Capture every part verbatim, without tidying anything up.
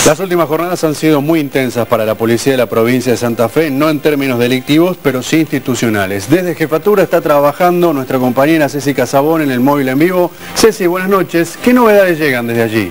Las últimas jornadas han sido muy intensas para la policía de la provincia de Santa Fe, no en términos delictivos, pero sí institucionales. Desde Jefatura está trabajando nuestra compañera Ceci Casabón en el móvil en vivo. Ceci, buenas noches. ¿Qué novedades llegan desde allí?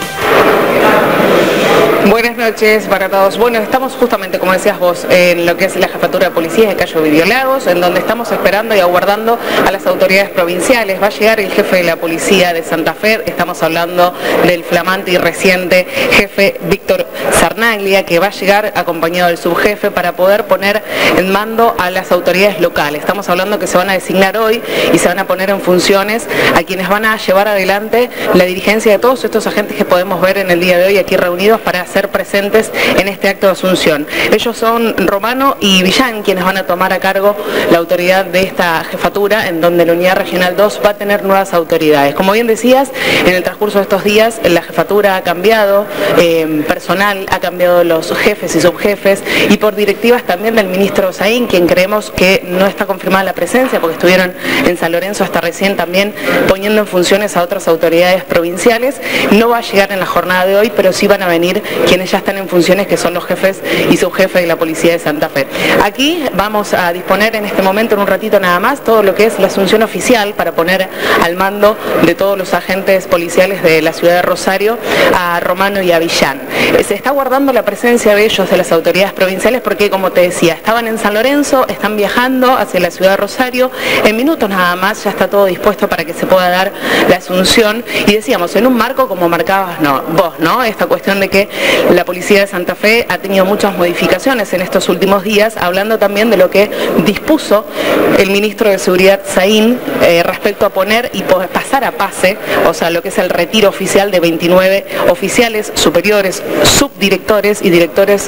Buenas noches para todos. Bueno, estamos justamente, como decías vos, en lo que es la Jefatura de Policía de Cayo Videolagos, en donde estamos esperando y aguardando a las autoridades provinciales. Va a llegar el jefe de la Policía de Santa Fe, estamos hablando del flamante y reciente jefe Víctor Sarnaglia, que va a llegar acompañado del subjefe para poder poner en mando a las autoridades locales. Estamos hablando que se van a designar hoy y se van a poner en funciones a quienes van a llevar adelante la dirigencia de todos estos agentes que podemos ver en el día de hoy aquí reunidos para ser presentes en este acto de asunción. Ellos son Romano y Villán, quienes van a tomar a cargo la autoridad de esta jefatura, en donde la Unidad Regional dos va a tener nuevas autoridades. Como bien decías, en el transcurso de estos días la jefatura ha cambiado, eh, personal ha cambiado los jefes y subjefes, y por directivas también del ministro Saín, quien creemos que no está confirmada la presencia, porque estuvieron en San Lorenzo hasta recién también poniendo en funciones a otras autoridades provinciales. No va a llegar en la jornada de hoy, pero sí van a venir quienes ya están en funciones, que son los jefes y subjefes de la Policía de Santa Fe. Aquí vamos a disponer en este momento, en un ratito nada más, todo lo que es la asunción oficial para poner al mando de todos los agentes policiales de la ciudad de Rosario a Romano y a Villán. Se está guardando la presencia de ellos, de las autoridades provinciales, porque, como te decía, estaban en San Lorenzo, están viajando hacia la ciudad de Rosario. En minutos nada más ya está todo dispuesto para que se pueda dar la asunción, y decíamos, en un marco como marcabas no, vos, ¿no? Esta cuestión de que la Policía de Santa Fe ha tenido muchas modificaciones en estos últimos días, hablando también de lo que dispuso el ministro de Seguridad Saín eh, respecto a poner y pasar a pase, o sea, lo que es el retiro oficial de veintinueve oficiales superiores, subdirectores y directores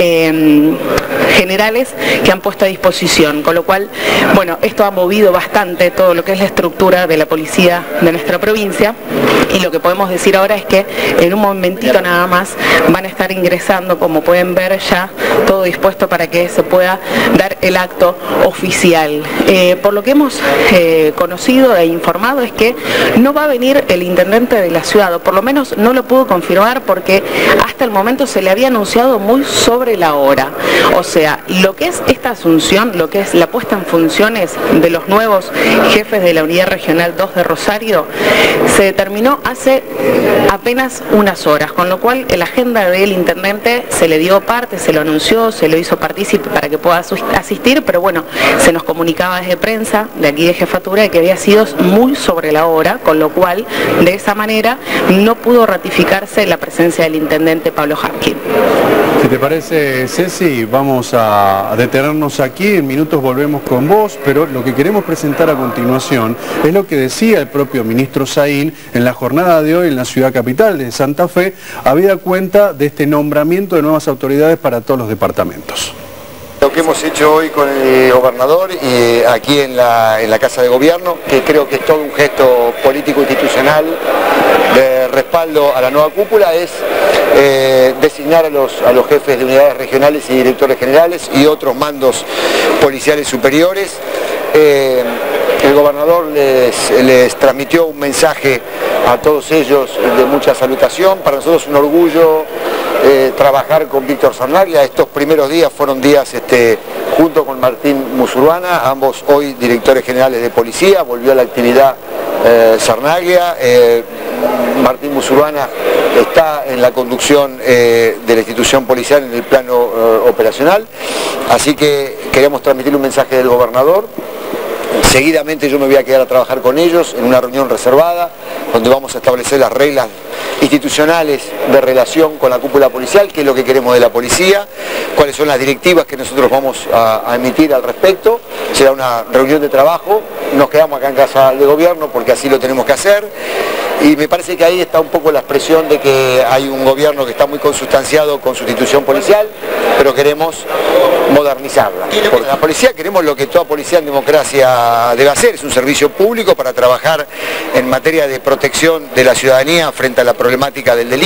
eh, generales que han puesto a disposición, con lo cual, bueno, esto ha movido bastante todo lo que es la estructura de la policía de nuestra provincia, y lo que podemos decir ahora es que en un momentito nada más van a estar ingresando, como pueden ver ya, todo dispuesto para que se pueda dar el acto oficial. Eh, por lo que hemos eh, conocido e informado es que no va a venir el intendente de la ciudad, o por lo menos no lo pudo confirmar, porque hasta el momento se le había anunciado muy sobre la hora. O sea, lo que es esta asunción, lo que es la puesta en funciones de los nuevos jefes de la Unidad Regional dos de Rosario, se determinó hace apenas unas horas, con lo cual la agenda del intendente se le dio parte, se lo anunció, se lo hizo partícipe para que pueda asistir, pero bueno, se nos comunicaba desde prensa, de aquí de jefatura, de que había sido muy sobre la hora, con lo cual de esa manera no pudo ratificarse la presencia del intendente Pablo Hapkin. Si te parece, Ceci, vamos a detenernos aquí, en minutos volvemos con vos, pero lo que queremos presentar a continuación es lo que decía el propio ministro Saín en la jornada de hoy en la ciudad capital de Santa Fe, habida cuenta de este nombramiento de nuevas autoridades para todos los departamentos. Lo que hemos hecho hoy con el gobernador y aquí en la, en la Casa de Gobierno, que creo que es todo un gesto político institucional de respaldo a la nueva cúpula, es eh, designar a los, a los jefes de unidades regionales y directores generales y otros mandos policiales superiores. Eh, el gobernador les, les transmitió un mensaje a todos ellos de mucha salutación. Para nosotros es un orgullo eh, trabajar con Víctor Sarnaglia. Estos primeros días fueron días este, junto con Martín Musurbana, ambos hoy directores generales de policía. Volvió a la actividad eh, Sarnaglia. Eh, Martín Musurbana está en la conducción eh, de la institución policial en el plano eh, operacional. Así que queremos transmitir un mensaje del gobernador. Seguidamente yo me voy a quedar a trabajar con ellos en una reunión reservada, donde vamos a establecer las reglas institucionales de relación con la cúpula policial, qué es lo que queremos de la policía, cuáles son las directivas que nosotros vamos a, a emitir al respecto. Será una reunión de trabajo, nos quedamos acá en Casa de Gobierno porque así lo tenemos que hacer, y me parece que ahí está un poco la expresión de que hay un gobierno que está muy consustanciado con su institución policial, pero queremos modernizarla. Porque la policía queremos lo que toda policía en democracia debe hacer, es un servicio público para trabajar en materia de protección de la ciudadanía frente a la problemática del delito,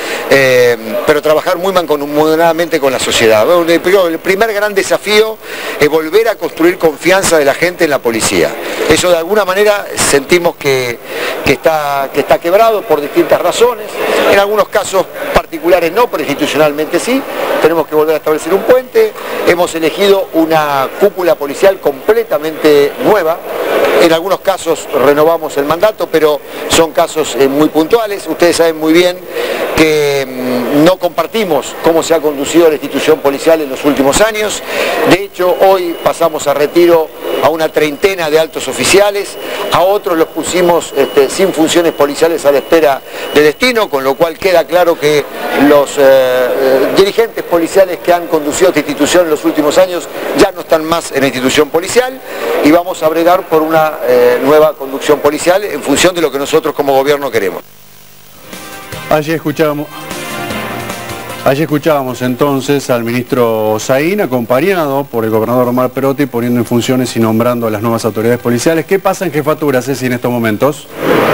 eh, pero trabajar muy mancomunadamente con la sociedad. Bueno, el primer gran desafío es volver a construir confianza de la gente en la policía. Eso de alguna manera sentimos que, que, está, que está quebrado por distintas razones, en algunos casos particulares no, pero institucionalmente sí. Tenemos que volver a establecer un puente. Hemos elegido una cúpula policial completamente nueva. En algunos casos renovamos el mandato, pero son casos eh, muy puntuales. Ustedes saben muy bien que mmm, no compartimos cómo se ha conducido la institución policial en los últimos años. De hecho, hoy pasamos a retiro a una treintena de altos oficiales, a otros los pusimos este, sin funciones policiales a la espera de destino, con lo cual queda claro que los eh, dirigentes policiales que han conducido esta institución en los últimos años ya no están más en la institución policial, y vamos a bregar por una eh, nueva conducción policial en función de lo que nosotros como gobierno queremos. Allí escuchábamos, allí escuchábamos entonces al ministro Saín, acompañado por el gobernador Omar Perotti, poniendo en funciones y nombrando a las nuevas autoridades policiales. ¿Qué pasa en jefatura, Ceci, en estos momentos?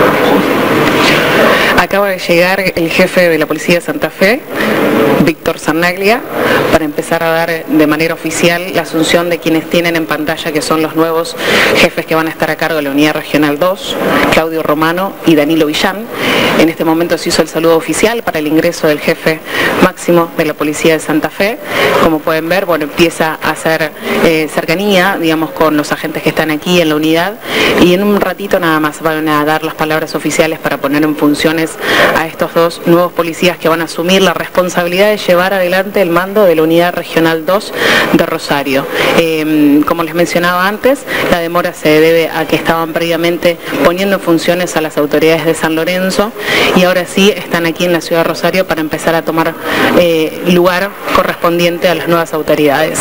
Acaba de llegar el jefe de la Policía de Santa Fe, Víctor Sarnaglia, para empezar a dar de manera oficial la asunción de quienes tienen en pantalla, que son los nuevos jefes que van a estar a cargo de la Unidad Regional dos, Claudio Romano y Danilo Villán. En este momento se hizo el saludo oficial para el ingreso del jefe máximo de la Policía de Santa Fe. Como pueden ver, bueno, empieza a hacer eh, cercanía, digamos, con los agentes que están aquí en la unidad, y en un ratito nada más van a dar las palabras oficiales para poner en funciones a estos dos nuevos policías que van a asumir la responsabilidad de llevar adelante el mando de la Unidad Regional dos de Rosario. Eh, como les mencionaba antes, la demora se debe a que estaban previamente poniendo en funciones a las autoridades de San Lorenzo, y ahora sí están aquí en la ciudad de Rosario para empezar a tomar eh, lugar correspondiente a las nuevas autoridades.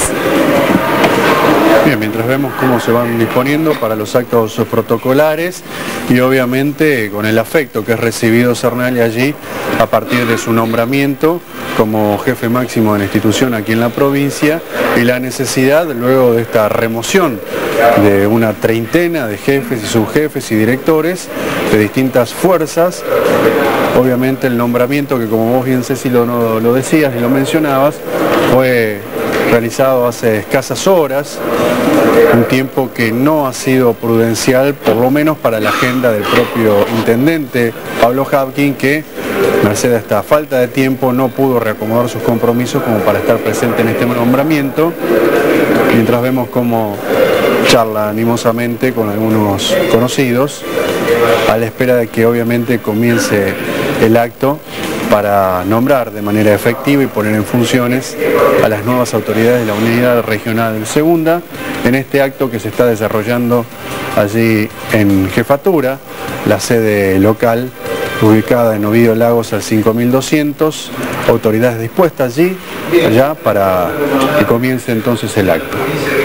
Bien, mientras vemos cómo se van disponiendo para los actos protocolares y obviamente con el afecto que ha recibido Sarnaglia allí a partir de su nombramiento como jefe máximo de la institución aquí en la provincia, y la necesidad luego de esta remoción de una treintena de jefes y subjefes y directores de distintas fuerzas. Obviamente el nombramiento, que como vos bien, Ceci, lo, no, lo decías y lo mencionabas, fue realizado hace escasas horas, un tiempo que no ha sido prudencial, por lo menos para la agenda del propio intendente Pablo Habkin, que merced a esta falta de tiempo no pudo reacomodar sus compromisos como para estar presente en este nombramiento, mientras vemos cómo charla animosamente con algunos conocidos a la espera de que obviamente comience el acto para nombrar de manera efectiva y poner en funciones a las nuevas autoridades de la Unidad Regional Segunda en este acto que se está desarrollando allí en Jefatura, la sede local ubicada en Ovidio Lagos al cinco mil doscientos, autoridades dispuestas allí, allá, para que comience entonces el acto.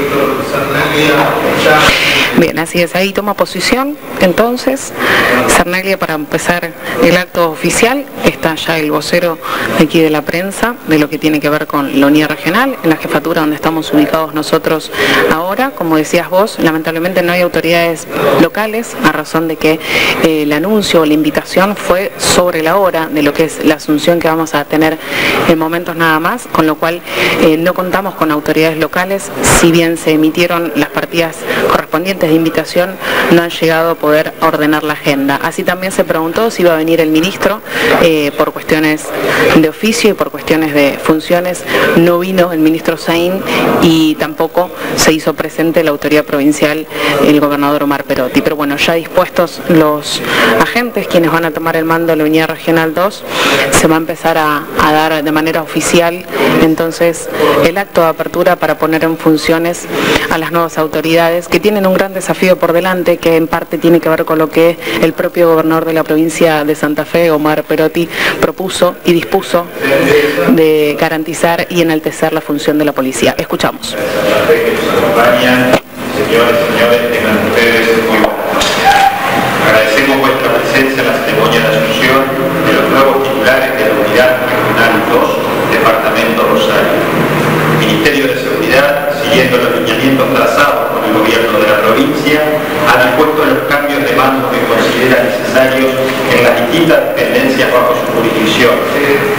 Bien, así es, ahí toma posición entonces Sarnaglia para empezar el acto oficial. Está ya el vocero de aquí de la prensa de lo que tiene que ver con la unidad regional, en la jefatura donde estamos ubicados nosotros ahora. Como decías vos, lamentablemente no hay autoridades locales, a razón de que eh, el anuncio o la invitación fue sobre la hora de lo que es la asunción que vamos a tener en momentos nada más, con lo cual eh, no contamos con autoridades locales. Si bien se emitieron las partidas correspondientes de invitación, no han llegado a poder ordenar la agenda. Así también se preguntó si iba a venir el ministro, eh, por cuestiones de oficio y por cuestiones de funciones. No vino el ministro Saín y tampoco se hizo presente la autoridad provincial, el gobernador Omar Perotti. Pero bueno, ya dispuestos los agentes, quienes van a tomar el mando de la Unidad Regional dos, se va a empezar a, a dar de manera oficial entonces el acto de apertura para poner en funciones a las nuevas autoridades, que tienen un gran desafío por delante, que en parte tiene que ver con lo que el propio gobernador de la provincia de Santa Fe, Omar Perotti, propuso y dispuso de garantizar y enaltecer la función de la policía. Escuchamos. Señores, señores, tengan ustedes muy buenas noches. Agradecemos vuestra presencia en la ceremonia de asunción de los nuevos titulares de la Unidad Regional dos, Departamento Rosario. El Ministerio de Seguridad, siguiendo los lineamientos trazados por el gobierno de la provincia, ha dispuesto los cambios de mando que considera necesarios en las distintas dependencias bajo su jurisdicción,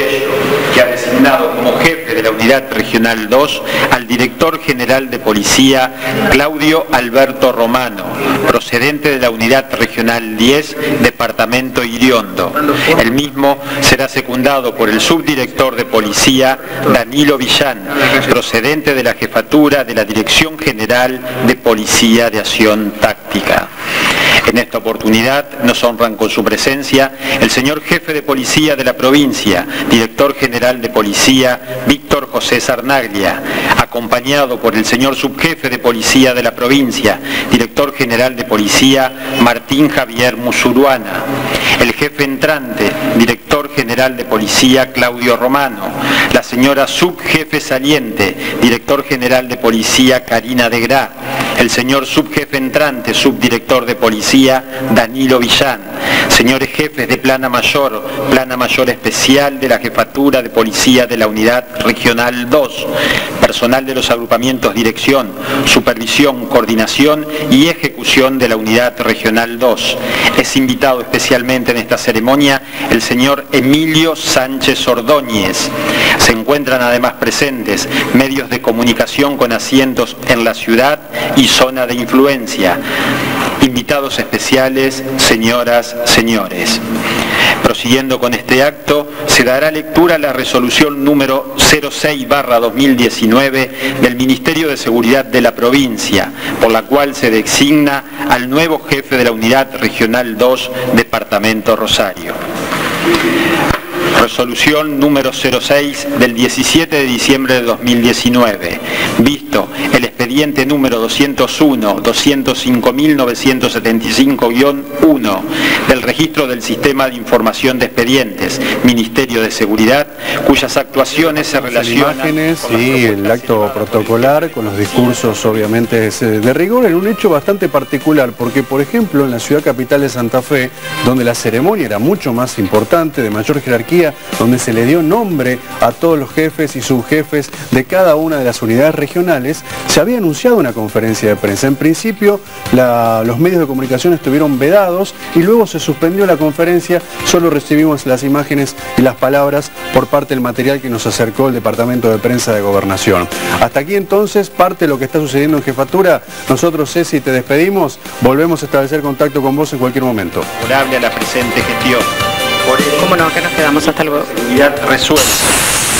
ello que ha designado como jefe de la Unidad Regional dos al Director General de Policía Claudio Alberto Romano, procedente de la Unidad Regional diez, Departamento Iriondo. El mismo será secundado por el Subdirector de Policía Danilo Villán, procedente de la Jefatura de la Dirección General de Policía de Acción Táctica. En esta oportunidad nos honran con su presencia el señor Jefe de Policía de la provincia, Director General de Policía Víctor José Sarnaglia, acompañado por el señor Subjefe de Policía de la provincia, Director General de Policía Martín Javier Musuruana, el Jefe entrante, Director General de Policía Claudio Romano, la señora Subjefe saliente, Director General de Policía Karina de Gra, el señor Subjefe entrante, Subdirector de Policía Danilo Villán, señores jefes de Plana Mayor, Plana Mayor Especial de la Jefatura de Policía de la Unidad Regional dos, personal de los agrupamientos Dirección, Supervisión, Coordinación y Ejecución de la Unidad Regional dos. Es invitado especialmente en esta ceremonia el señor Emilio Sánchez Ordóñez. Se encuentran además presentes medios de comunicación con asientos en la ciudad y zona de influencia. Invitados especiales, señoras, señores. Prosiguiendo con este acto, se dará lectura a la resolución número cero seis barra dos mil diecinueve del Ministerio de Seguridad de la provincia, por la cual se designa al nuevo jefe de la Unidad Regional dos, Departamento Rosario. Resolución número cero seis del diecisiete de diciembre de dos mil diecinueve. Visto el expediente número doscientos uno guión doscientos cinco mil novecientos setenta y cinco guión uno del Registro del Sistema de Información de Expedientes, Ministerio de Seguridad, cuyas actuaciones se relacionan... Imágenes y el acto protocolar con los discursos obviamente de rigor en un hecho bastante particular, porque por ejemplo en la ciudad capital de Santa Fe, donde la ceremonia era mucho más importante, de mayor jerarquía, donde se le dio nombre a todos los jefes y subjefes de cada una de las unidades regionales, se había anunciado una conferencia de prensa. En principio la, los medios de comunicación estuvieron vedados y luego se suspendió la conferencia, solo recibimos las imágenes y las palabras por parte del material que nos acercó el Departamento de Prensa de Gobernación. Hasta aquí entonces parte de lo que está sucediendo en Jefatura. Nosotros, Ceci, te despedimos, volvemos a establecer contacto con vos en cualquier momento. Favorable a la presente gestión. Por eso, ¿cómo no? Acá nos quedamos, hasta luego. Seguridad resuelta.